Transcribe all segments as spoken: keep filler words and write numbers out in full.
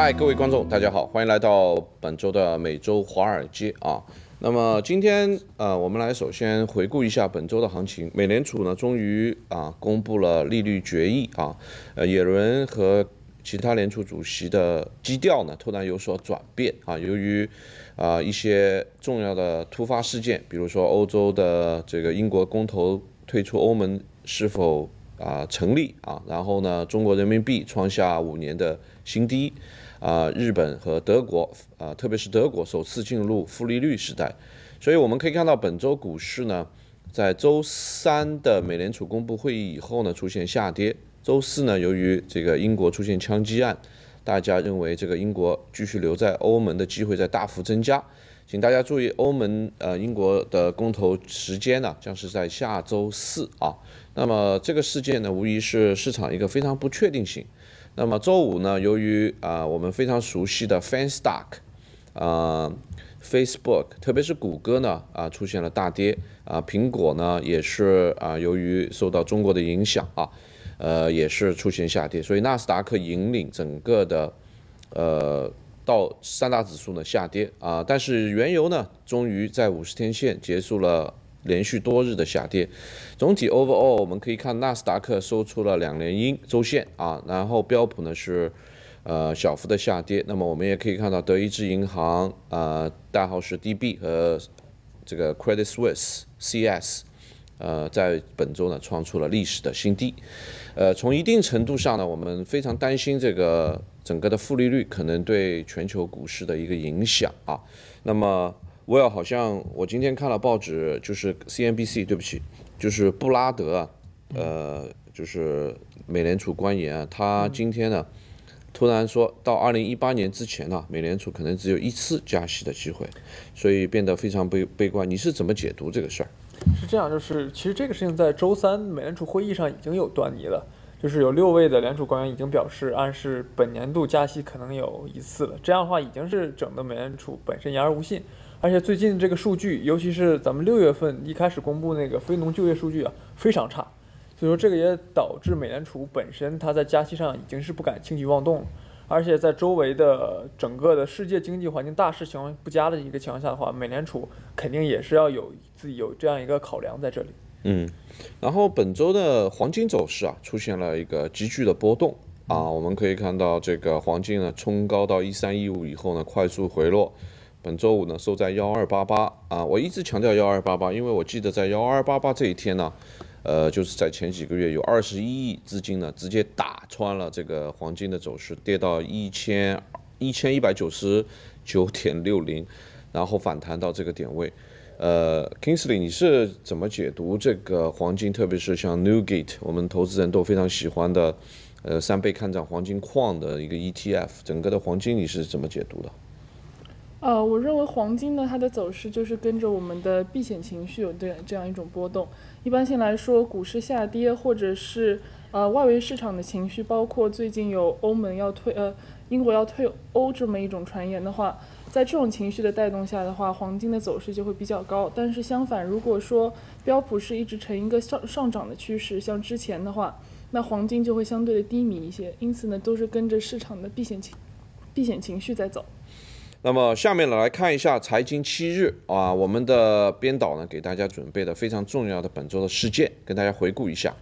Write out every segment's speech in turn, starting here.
嗨，各位观众，大家好，欢迎来到本周的每周华尔街啊。那么今天呃，我们来首先回顾一下本周的行情。美联储呢，终于啊公布了利率决议啊，呃，耶伦和其他联储主席的基调呢，突然有所转变啊，由于啊一些重要的突发事件，比如说欧洲的这个英国公投退出欧盟是否啊成立啊，然后呢，中国人民币创下五年的新低。啊，日本和德国啊，特别是德国首次进入负利率时代，所以我们可以看到本周股市呢，在周三的美联储公布会议以后呢，出现下跌。周四呢，由于这个英国出现枪击案，大家认为这个英国继续留在欧盟的机会在大幅增加。请大家注意，欧盟呃英国的公投时间呢，将是在下周四啊。那么这个事件呢，无疑是市场一个非常不确定性。那么周五呢，由于啊、呃、我们非常熟悉的 F A N S T O C， 啊、呃、Facebook， 特别是谷歌呢啊、呃、出现了大跌啊、呃，苹果呢也是啊、呃、由于受到中国的影响啊，呃也是出现下跌，所以纳斯达克引领整个的呃到三大指数呢下跌啊、呃，但是原油呢终于在五十天线结束了连续多日的下跌，总体 overall 我们可以看纳斯达克收出了两连阴周线啊，然后标普呢是呃小幅的下跌。那么我们也可以看到德意志银行呃代号是 D B 和这个 Credit Suisse C S 呃在本周呢创出了历史的新低。呃，从一定程度上呢，我们非常担心这个整个的负利率可能对全球股市的一个影响啊。那么我有好像我今天看了报纸，就是 C N B C， 对不起，就是布拉德啊，呃，就是美联储官员啊，他今天呢突然说到二零一八年之前呢，美联储可能只有一次加息的机会，所以变得非常悲悲观。你是怎么解读这个事儿？ 是这样，就是其实这个事情在周三美联储会议上已经有端倪了，就是有六位的联储官员已经表示，暗示本年度加息可能有一次了。这样的话，已经是整个美联储本身言而无信。而且最近这个数据，尤其是咱们六月份一开始公布那个非农就业数据啊，非常差，所以说这个也导致美联储本身它在加息上已经是不敢轻举妄动了。而且在周围的整个的世界经济环境大势情况不佳的一个情况下的话，美联储肯定也是要有自己有这样一个考量在这里。 嗯，然后本周的黄金走势啊，出现了一个急剧的波动啊，我们可以看到这个黄金呢冲高到一三一五以后呢，快速回落。本周五呢收在幺二八八啊，我一直强调幺二八八，因为我记得在幺二八八这一天呢，呃，就是在前几个月有二十一亿资金呢直接打穿了这个黄金的走势，跌到一千一千一百九十九点六零，然后反弹到这个点位。呃 ，Kingsley， 你是怎么解读这个黄金，特别是像 Newgate， 我们投资人都非常喜欢的，呃，三倍看涨黄金矿的一个 E T F， 整个的黄金你是怎么解读的？ 呃，我认为黄金呢，它的走势就是跟着我们的避险情绪有这这样一种波动。一般性来说，股市下跌或者是呃外围市场的情绪，包括最近有欧盟要退呃英国要退欧这么一种传言的话，在这种情绪的带动下的话，黄金的走势就会比较高。但是相反，如果说标普是一直呈一个上上涨的趋势，像之前的话，那黄金就会相对的低迷一些。因此呢，都是跟着市场的避险情避险情绪在走。 那么下面呢来看一下财经七日啊，我们的编导呢给大家准备的非常重要的本周的事件，跟大家回顾一下。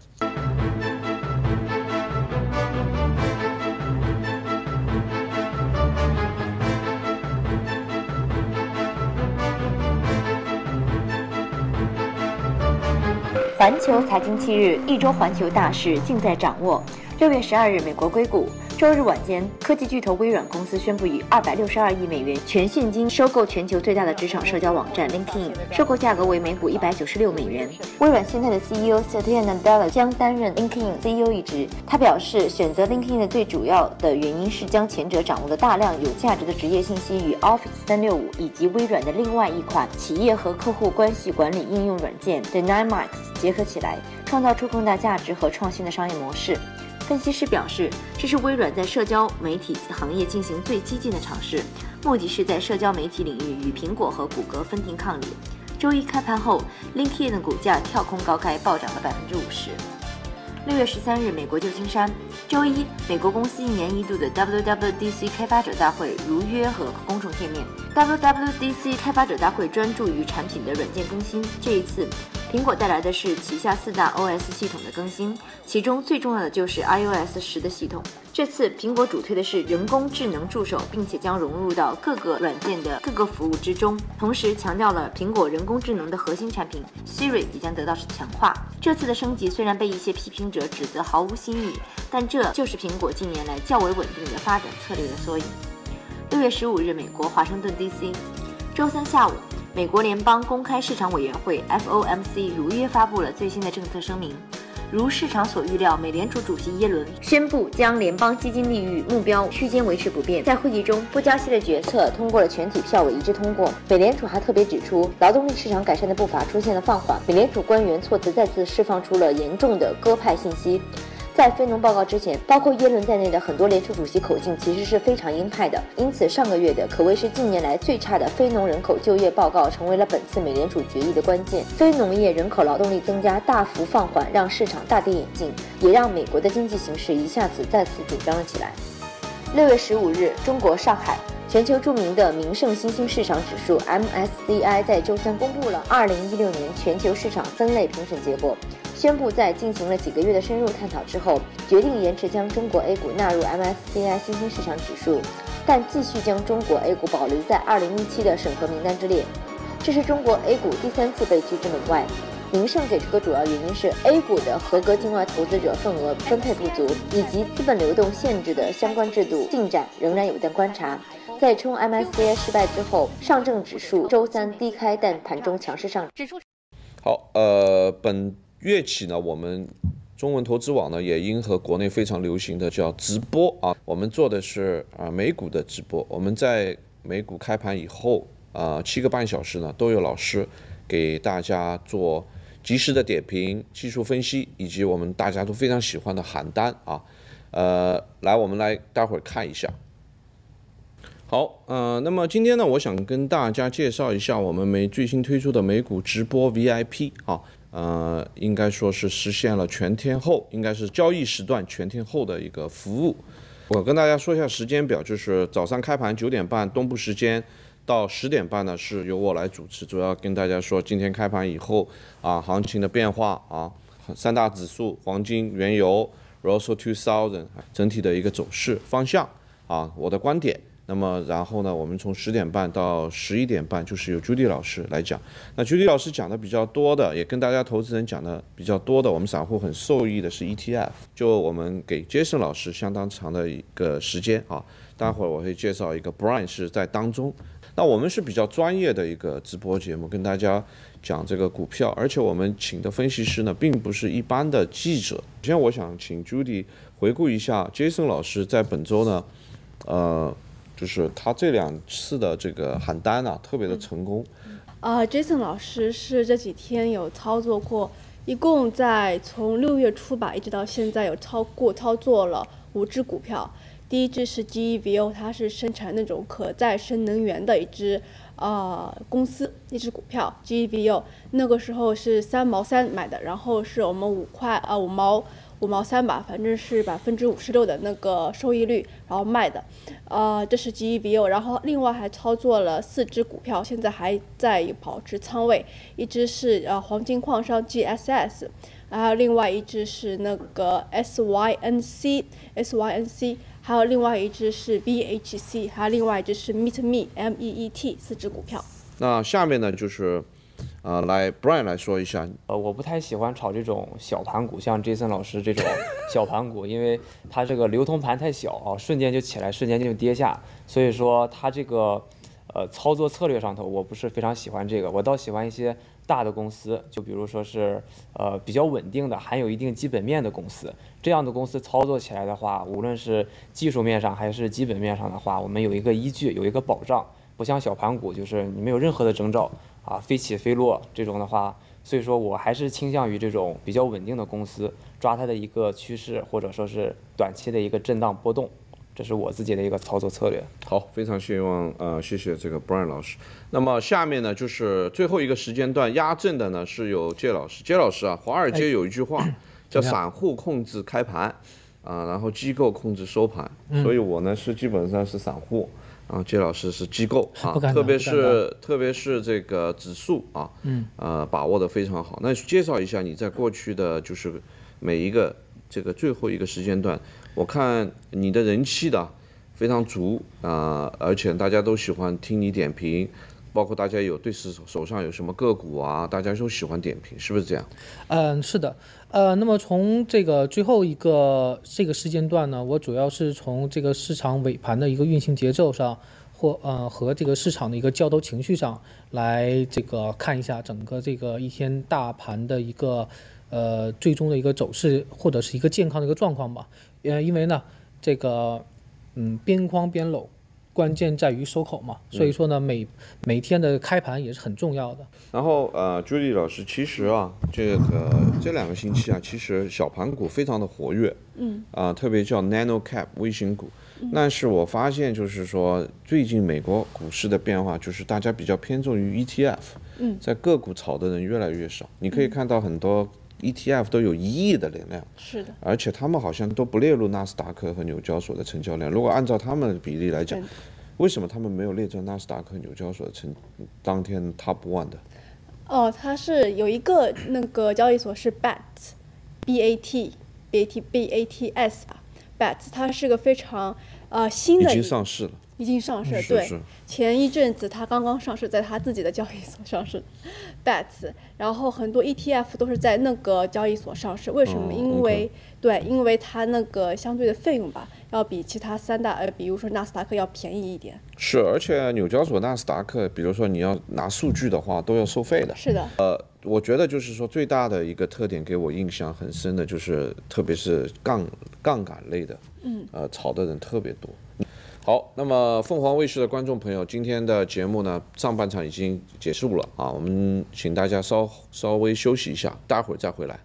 环球财经七日，一周环球大事尽在掌握。六月十二日，美国硅谷。周日晚间，科技巨头微软公司宣布以二百六十二亿美元全现金收购全球最大的职场社交网站 LinkedIn， 收购价格为每股一百九十六美元。微软现在的 C E O Satya Nadella 将担任 LinkedIn C E O 一职。他表示，选择 LinkedIn 的最主要的原因是将前者掌握的大量有价值的职业信息与 Office 三六五以及微软的另外一款企业和客户关系管理应用软件 Dynamics 结合起来，创造出更大价值和创新的商业模式。分析师表示，这是微软在社交媒体行业进行最激进的尝试，目的是在社交媒体领域与苹果和谷歌分庭抗礼。周一开盘后 ，LinkedIn 的股价跳空高开，暴涨了百分之五十。 六月十三日，美国旧金山。周一，美国公司一年一度的 W W D C 开发者大会如约和公众见面。W W D C 开发者大会专注于产品的软件更新，这一次，苹果带来的是旗下四大 O S 系统的更新，其中最重要的就是 i O S 十的系统。这次苹果主推的是人工智能助手，并且将融入到各个软件的各个服务之中，同时强调了苹果人工智能的核心产品 Siri 也将得到强化。这次的升级虽然被一些批评者指责毫无新意，但这就是苹果近年来较为稳定的发展策略的缩影。六月十五日，美国华盛顿 D C。周三下午，美国联邦公开市场委员会 F O M C 如约发布了最新的政策声明。如市场所预料，美联储主席耶伦宣布将联邦基金利率目标区间维持不变。在会议中，不加息的决策通过了全体票委一致通过。美联储还特别指出，劳动力市场改善的步伐出现了放缓。美联储官员措辞再次释放出了严重的鸽派信息。在非农报告之前，包括耶伦在内的很多联储主席口径其实是非常鹰派的，因此上个月的可谓是近年来最差的非农人口就业报告成为了本次美联储决议的关键。非农业人口劳动力增加大幅放缓，让市场大跌眼镜，也让美国的经济形势一下子再次紧张了起来。六月十五日，中国上海。全球著名的名胜新兴市场指数 M S C I 在周三公布了二零一六年全球市场分类评审结果，宣布在进行了几个月的深入探讨之后，决定延迟将中国 A 股纳入 M S C I 新兴市场指数，但继续将中国 A 股保留在二零一七的审核名单之列。这是中国 A 股第三次被拒之门外。名胜给出的主要原因是 A 股的合格境外投资者份额分配不足，以及资本流动限制的相关制度进展仍然有待观察。在冲 M S C I 失败之后，上证指数周三低开，但盘中强势上涨。 好，呃，本月起呢，我们中文投资网呢也因和国内非常流行的叫直播啊，我们做的是啊美股的直播。我们在美股开盘以后啊七个半小时呢，都有老师给大家做及时的点评、技术分析，以及我们大家都非常喜欢的喊单啊。呃，来，我们来待会儿看一下。好，呃，那么今天呢，我想跟大家介绍一下我们美最新推出的美股直播 V I P 啊，呃，应该说是实现了全天候，应该是交易时段全天候的一个服务。我跟大家说一下时间表，就是早上开盘九点半东部时间到十点半呢是由我来主持，主要跟大家说今天开盘以后啊行情的变化啊，三大指数、黄金、原油、Russell two thousand 整体的一个走势方向啊，我的观点。那么，然后呢，我们从十点半到十一点半，就是由 Judy 老师来讲。那 Judy 老师讲的比较多的，也跟大家投资人讲的比较多的，我们散户很受益的是 E T F。就我们给 Jason 老师相当长的一个时间啊，待会儿我会介绍一个 Brian 是在当中。那我们是比较专业的一个直播节目，跟大家讲这个股票，而且我们请的分析师呢，并不是一般的记者。首先，我想请 Judy 回顾一下 Jason 老师在本周呢，呃。就是他这两次的这个喊单啊，特别的成功。 呃 ，Jason 老师是这几天有操作过，一共在从六月初吧，一直到现在有超过操作了五只股票。第一只是 G E V O， 它是生产那种可再生能源的一只呃公司，一只股票 G E V O， 那个时候是三毛三买的，然后是我们五块啊五毛。五毛三吧，反正是百分之五十六的那个收益率，然后卖的，呃，这是 G E V O， 然后另外还操作了四只股票，现在还在保持仓位，一只是呃黄金矿商 G S S， 还有另外一只是那个 S Y N C S Y N C， 还有另外一只是 V H C， 还有另外一只是 Meet Me M E E T 四只股票。 那下面呢就是。呃，来 Brian 来说一下。 呃，我不太喜欢炒这种小盘股，像 Jason 老师这种小盘股，因为它这个流通盘太小啊，瞬间就起来，瞬间就跌下，所以说它这个呃操作策略上头，我不是非常喜欢这个，我倒喜欢一些大的公司，就比如说是呃比较稳定的，含有一定基本面的公司，这样的公司操作起来的话，无论是技术面上还是基本面上的话，我们有一个依据，有一个保障，不像小盘股，就是你没有任何的征兆。啊，非起非落这种的话，所以说我还是倾向于这种比较稳定的公司，抓它的一个趋势，或者说是短期的一个震荡波动，这是我自己的一个操作策略。 好，非常希望呃，谢谢这个 Brian 老师。那么下面呢，就是最后一个时间段压阵的呢，是有介老师。介老师啊，华尔街有一句话叫散户控制开盘，啊，然后机构控制收盘， 嗯、 所以我呢是基本上是散户，啊，杰老师是机构啊，特别是特别是这个指数啊， 嗯， 呃，把握的非常好。那介绍一下你在过去的就是每一个这个最后一个时间段，我看你的人气的非常足啊、呃，而且大家都喜欢听你点评。包括大家有对手手上有什么个股啊，大家都喜欢点评，是不是这样？ 嗯，是的，呃，那么从这个最后一个这个时间段呢，我主要是从这个市场尾盘的一个运行节奏上，或呃和这个市场的一个交投情绪上来这个看一下整个这个一天大盘的一个呃最终的一个走势或者是一个健康的一个状况吧。呃，因为呢，这个嗯边框边搂。关键在于收口嘛，所以说呢，每每天的开盘也是很重要的。 然后呃，Judy 老师，其实啊，这个这两个星期啊，其实小盘股非常的活跃， 嗯， 啊、呃，特别叫 Nano Cap 微型股。嗯、但是我发现就是说，最近美国股市的变化，就是大家比较偏重于 E T F， 嗯， 在个股炒的人越来越少。你可以看到很多 E T F 都有一亿的流量， 是的， 而且他们好像都不列入纳斯达克和纽交所的成交量。如果按照他们的比例来讲，为什么他们没有列在纳斯达克、纽交所的成当天 Top One 的？ 哦，它是有一个那个交易所是 B A T S，B A T B A T B A T S 吧 ，B A T S 它是个非常呃新的， 已经上市了。 已经上市了， 是对是。 前一阵子它刚刚上市，在它自己的交易所上市 ，B A T S， 然后很多 E T F 都是在那个交易所上市。为什么？ 哦、 因为、 okay. 对，因为它那个相对的费用吧，要比其他三大呃，比如说纳斯达克要便宜一点。 是，而且纽交所、纳斯达克，比如说你要拿数据的话，都要收费的。 是的。 呃，我觉得就是说最大的一个特点给我印象很深的就是，特别是杠杠杆类的， 嗯， 呃，炒的人特别多。好，那么凤凰卫视的观众朋友，今天的节目呢，上半场已经结束了啊，我们请大家稍稍微休息一下，待会儿再回来。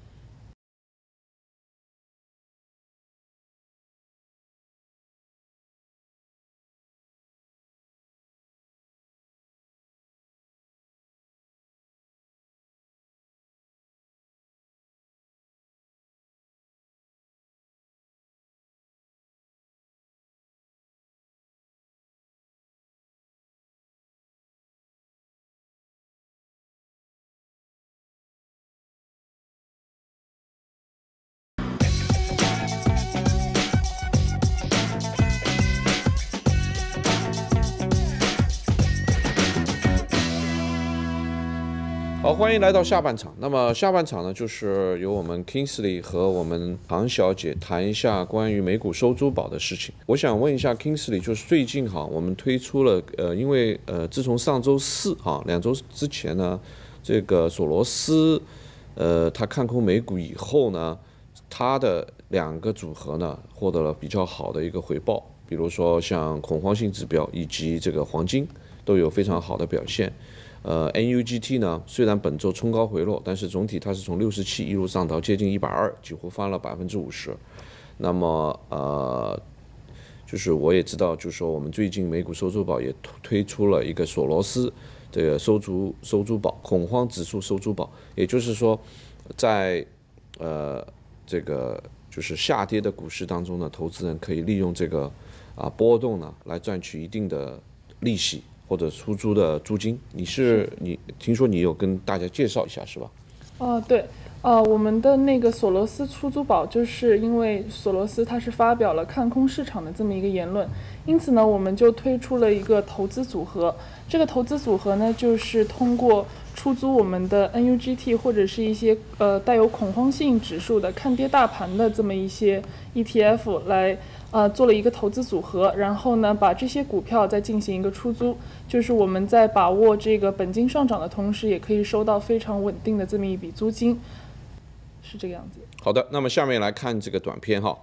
好，欢迎来到下半场。那么下半场呢，就是由我们 Kingsley 和我们唐小姐谈一下关于美股收租宝的事情。我想问一下 Kingsley， 就是最近哈，我们推出了呃，因为呃，自从上周四哈，两周之前呢，这个索罗斯呃，他看空美股以后呢，他的两个组合呢，获得了比较好的一个回报，比如说像恐慌性指标以及这个黄金都有非常好的表现。呃 ，N U G T 呢，虽然本周冲高回落，但是总体它是从六十七一路上到接近一百二，几乎翻了百分之五十。那么呃，就是我也知道，就是说我们最近美股收租宝也推出了一个索罗斯这个收租收租宝恐慌指数收租宝，也就是说，在呃这个就是下跌的股市当中呢，投资人可以利用这个啊波动呢来赚取一定的利息。或者出租的租金，你是你听说你有跟大家介绍一下是吧？ 哦，对，呃，我们的那个索罗斯出租宝，就是因为索罗斯他是发表了看空市场的这么一个言论，因此呢，我们就推出了一个投资组合。这个投资组合呢，就是通过出租我们的 N U G T 或者是一些呃带有恐慌性指数的看跌大盘的这么一些 E T F 来。呃，做了一个投资组合，然后呢，把这些股票再进行一个出租，就是我们在把握这个本金上涨的同时，也可以收到非常稳定的这么一笔租金，是这个样子。 好的，那么下面来看这个短片哈。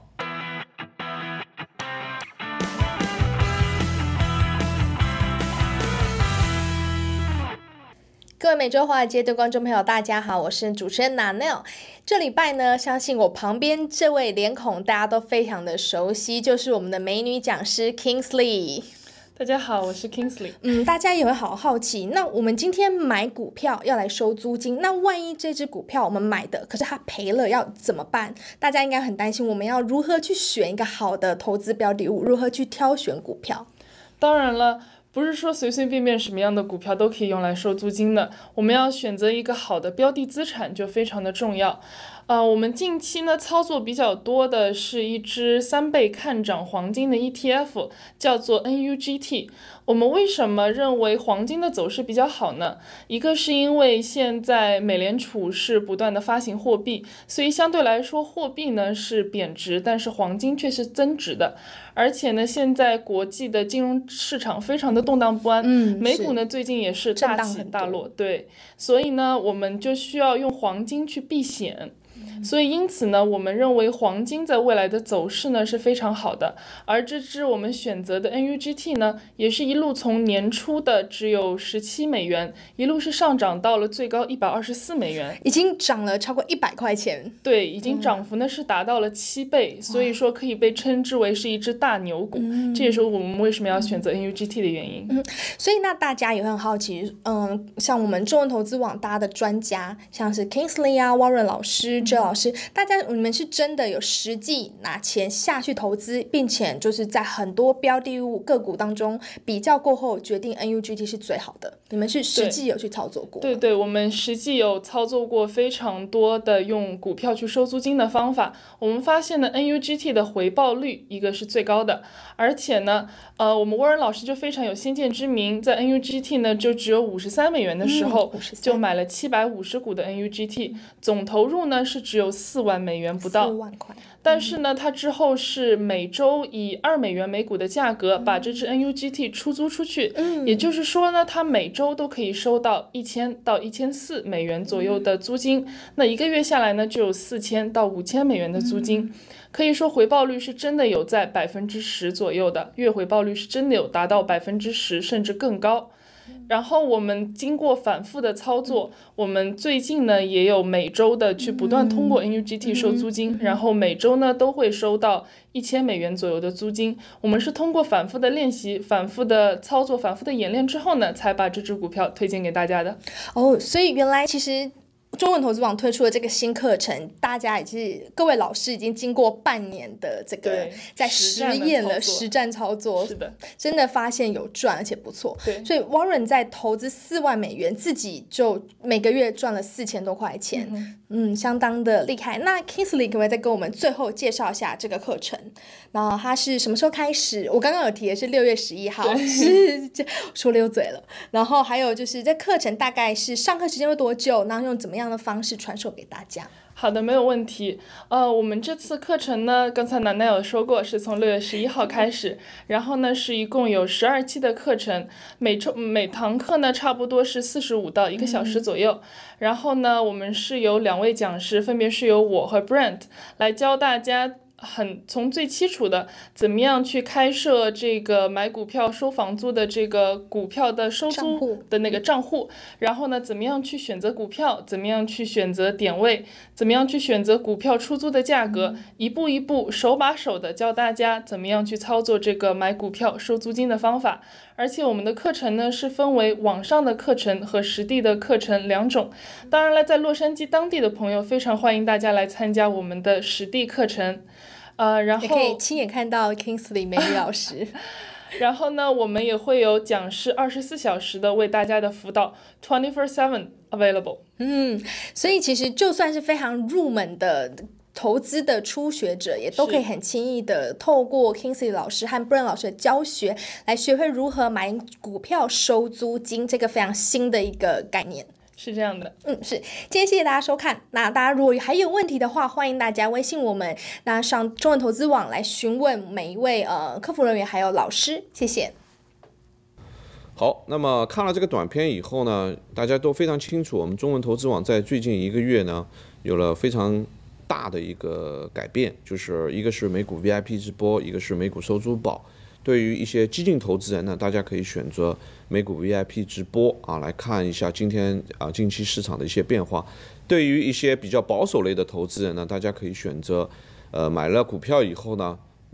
各位每周华尔街的观众朋友，大家好，我是主持人 Nanelle。这礼拜呢，相信我旁边这位脸孔大家都非常的熟悉，就是我们的美女讲师 Kingsley。 大家好，我是 Kingsley。 嗯，大家也会好好奇，那我们今天买股票要来收租金，那万一这只股票我们买的，可是它赔了，要怎么办？大家应该很担心，我们要如何去选一个好的投资标的物，如何去挑选股票？ 当然了，不是说随随便便什么样的股票都可以用来收租金的，我们要选择一个好的标的资产就非常的重要。呃，我们近期呢操作比较多的是一只三倍看涨黄金的 E T F， 叫做 N U G T。我们为什么认为黄金的走势比较好呢？一个是因为现在美联储是不断的发行货币，所以相对来说货币呢是贬值，但是黄金却是增值的。而且呢，现在国际的金融市场非常的动荡不安， 嗯， 美股呢最近也是大起大落，对，所以呢，我们就需要用黄金去避险。所以因此呢，我们认为黄金在未来的走势呢是非常好的，而这支我们选择的 N U G T 呢，也是一路从年初的只有十七美元，一路是上涨到了最高一百二十四美元， 已经涨了超过一百块钱。 对，已经涨幅呢是达到了七倍，所以说可以被称之为是一只大牛股，嗯、这也是我们为什么要选择 N U G T 的原因。 嗯，所以那大家也会很好奇，嗯，像我们中文投资网大家的专家，像是 Kingsley 啊、Warren 老师、J、嗯、老师，大家你们是真的有实际拿钱下去投资，并且就是在很多标的物个股当中比较过后，决定 N U G T 是最好的。你们是实际有去操作过？ 对对，我们实际有操作过非常多的用股票去收租金的方法。我们发现呢 ，N U G T 的回报率一个是最高的，而且呢，呃，我们沃恩老师就非常有先见之明，在 N U G T 呢就只有五十三美元的时候，嗯、就买了七百五十股的 N U G T， 总投入呢是只有四万美元不到。 四万块。 但是呢，它之后是每周以二美元每股的价格把这支 N U G T 出租出去，嗯、也就是说呢，它每周都可以收到一千到一千四美元左右的租金，嗯、那一个月下来呢，就有四千到五千美元的租金，嗯、可以说回报率是真的有在百分之十左右的，月回报率是真的有达到百分之十甚至更高。然后我们经过反复的操作，我们最近呢也有每周的去不断通过 N U G T 收租金，然后每周呢都会收到一千美元左右的租金。我们是通过反复的练习、反复的操作、反复的演练之后呢，才把这只股票推荐给大家的。 哦，所以原来其实中文投资网推出的这个新课程，大家也是各位老师已经经过半年的这个在实验了实战操作， 是的， 真的发现有赚而且不错。 对， 所以 Warren 在投资四万美元，自己就每个月赚了四千多块钱，嗯, 嗯，相当的厉害。那 Kingsley 可不可以再跟我们最后介绍一下这个课程？然后它是什么时候开始？我刚刚有提的是六月十一号，是说溜嘴了。然后还有就是这课程大概是上课时间会多久？然后用怎么样的方式传授给大家？ 好的，没有问题。呃，我们这次课程呢，刚才楠楠有说过，是从六月十一号开始，然后呢是一共有十二期的课程，每周每堂课呢差不多是四十五到一个小时左右。嗯、然后呢，我们是有两位讲师，分别是由我和 Brent 来教大家。很从最基础的怎么样去开设这个买股票收房租的这个股票的收租的那个账户，然后呢怎么样去选择股票，怎么样去选择点位，怎么样去选择股票出租的价格，嗯、一步一步手把手的教大家怎么样去操作这个买股票收租金的方法。而且我们的课程呢是分为网上的课程和实地的课程两种。当然了，在洛杉矶当地的朋友非常欢迎大家来参加我们的实地课程，呃，然后也可以亲眼看到 Kingsley 美女老师。 然后呢，我们也会有讲师二十四小时的为大家的辅导 twenty-four seven available。 嗯，所以其实就算是非常入门的投资的初学者也都可以很轻易的透过 Kingsley 老师和 Brent 老师的教学来学会如何买股票收租金，这个非常新的一个概念。 是这样的， 嗯，是。今天谢谢大家收看。那大家如果还有问题的话，欢迎大家微信我们，那上中文投资网来询问每一位呃客服人员还有老师。谢谢。 好，那么看了这个短片以后呢，大家都非常清楚，我们中文投资网在最近一个月呢有了非常大的一个改变，就是一个是美股 V I P 直播，一个是美股收租宝。对于一些激进投资人呢，大家可以选择美股 V I P 直播啊，来看一下今天啊近期市场的一些变化。对于一些比较保守类的投资人呢，大家可以选择呃买了股票以后呢，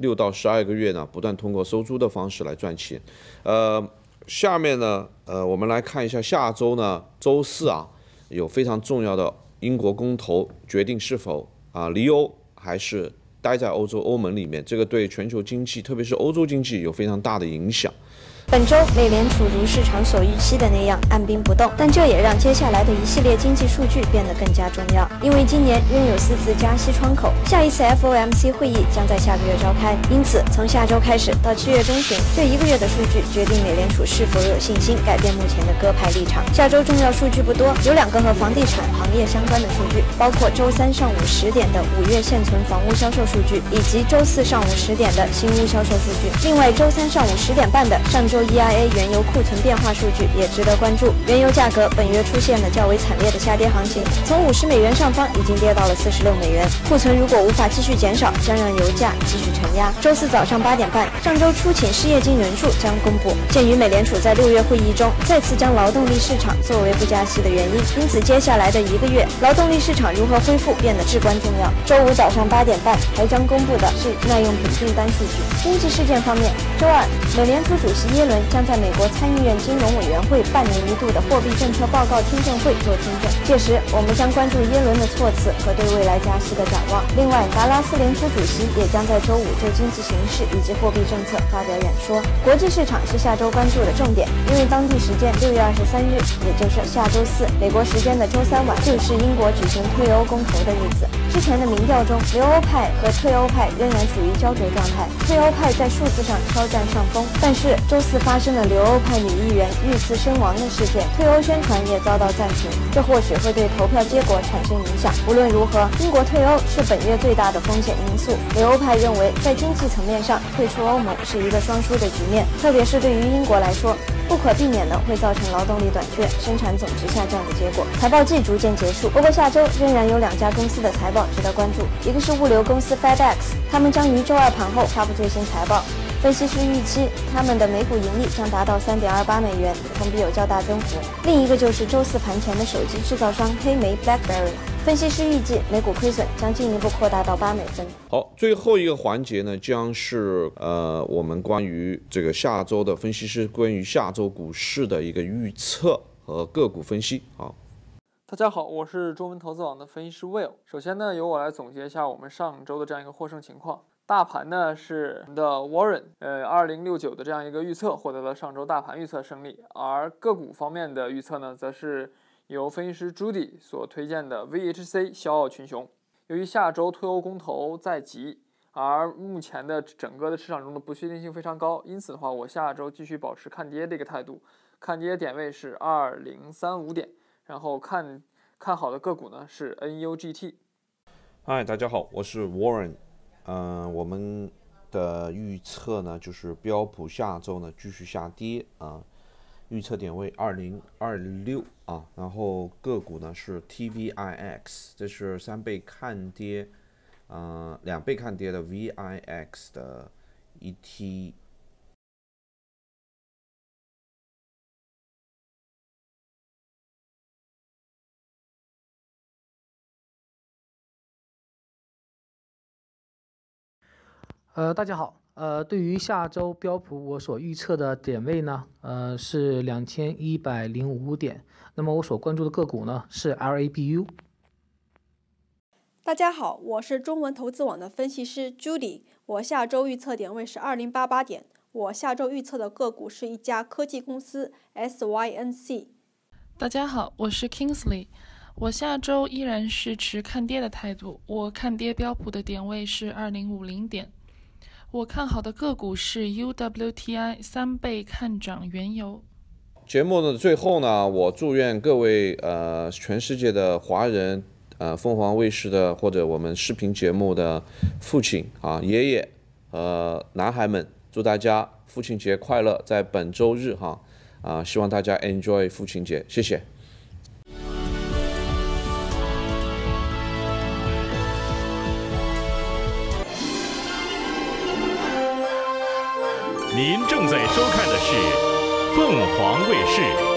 六到十二个月呢，不断通过收租的方式来赚钱。呃，下面呢，呃，我们来看一下下周呢，周四啊，有非常重要的英国公投决定是否啊离欧还是待在欧洲欧盟里面，这个对全球经济，特别是欧洲经济有非常大的影响。 本周，美联储如市场所预期的那样按兵不动，但这也让接下来的一系列经济数据变得更加重要。因为今年仍有四次加息窗口，下一次 F O M C 会议将在下个月召开，因此从下周开始到七月中旬这一个月的数据，决定美联储是否有信心改变目前的鸽派立场。下周重要数据不多，有两个和房地产行业相关的数据，包括周三上午十点的五月现存房屋销售数据，以及周四上午十点的新屋销售数据。另外，周三上午十点半的上周 E I A 原油库存变化数据也值得关注。原油价格本月出现了较为惨烈的下跌行情，从五十美元上方已经跌到了四十六美元。库存如果无法继续减少，将让油价继续承压。周四早上八点半，上周初请失业金人数将公布。鉴于美联储在六月会议中再次将劳动力市场作为不加息的原因，因此接下来的一个月，劳动力市场如何恢复变得至关重要。周五早上八点半还将公布的是耐用品订单数据。经济事件方面，周二，美联储主席耶伦将在美国参议院金融委员会半年一度的货币政策报告听证会做听证，届时我们将关注耶伦的措辞和对未来加息的展望。另外，达拉斯联储主席也将在周五就经济形势以及货币政策发表演说。国际市场是下周关注的重点，因为当地时间六月二十三日，也就是下周四，美国时间的周三晚，就是英国举行退欧公投的日子。之前的民调中，留欧派和退欧派仍然处于焦灼状态，退欧派在数字上稍占上风，但是周四发生了留欧派女议员遇刺身亡的事件，退欧宣传也遭到暂停，这或许会对投票结果产生影响。无论如何，英国退欧是本月最大的风险因素。留欧派认为，在经济层面上，退出欧盟是一个双输的局面，特别是对于英国来说，不可避免的会造成劳动力短缺、生产总值下降的结果。财报季逐渐结束，不过下周仍然有两家公司的财报值得关注，一个是物流公司 FedEx， 他们将于周二盘后发布最新财报。分析师预期，他们的每股盈利将达到 三点二八美元，同比有较大增幅。另一个就是周四盘前的手机制造商黑莓 BlackBerry， 分析师预计每股亏损将进一步扩大到八美分。 好，最后一个环节呢，将是呃我们关于这个下周的分析师关于下周股市的一个预测和个股分析。好。 大家好，我是中文投资网的分析师 Will。首先呢，由我来总结一下我们上周的这样一个获胜情况。大盘呢是我们的 Warren， 呃，二零六九的这样一个预测获得了上周大盘预测胜利，而个股方面的预测呢，则是由分析师 Judy 所推荐的 V H C 骄傲群雄。由于下周退欧公投在即，而目前的整个的市场中的不确定性非常高，因此的话，我下周继续保持看跌的一个态度，看跌点位是二零三五点。然后看看好的个股呢是 N U G T。 嗨，大家好，我是 Warren。嗯、呃，我们的预测呢就是标普下周呢继续下跌啊，预测点位二零二六啊，然后个股呢是 T V I X， 这是三倍看跌，呃，两倍看跌的 V I X 的 E T。 呃，大家好。呃，对于下周标普我所预测的点位呢，呃是两千一百零五点。那么我所关注的个股呢是 L A B U。 大家好，我是中文投资网的分析师 Judy。我下周预测点位是二零八八点。我下周预测的个股是一家科技公司 S Y N C。 大家好，我是 Kingsley。我下周依然是持看跌的态度，我看跌标普的点位是二零五零点。我看好的个股是 U W T I 三倍看涨原油。 节目的最后呢，我祝愿各位呃全世界的华人，呃凤凰卫视的或者我们视频节目的父亲啊爷爷和男孩们，祝大家父亲节快乐！在本周日哈啊，希望大家 enjoy 父亲节，谢谢。 您正在收看的是凤凰卫视。